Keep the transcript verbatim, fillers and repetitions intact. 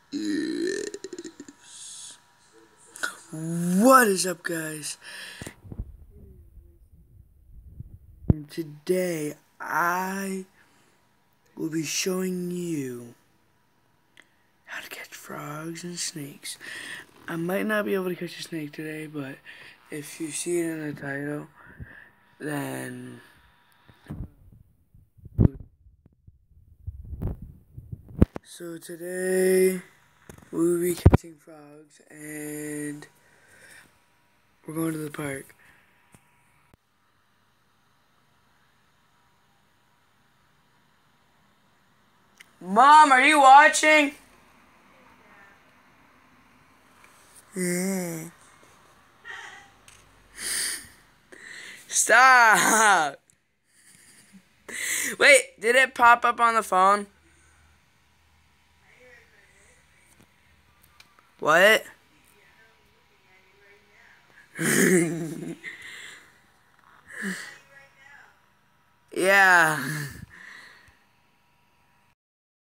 Yes. What is up, guys? And today I will be showing you how to catch frogs and snakes. I might not be able to catch a snake today, but if you see it in the title, then so today we will be catching frogs and we're going to the park. Mom, are you watching? Yeah. Stop! Wait, did it pop up on the phone? What? Yeah.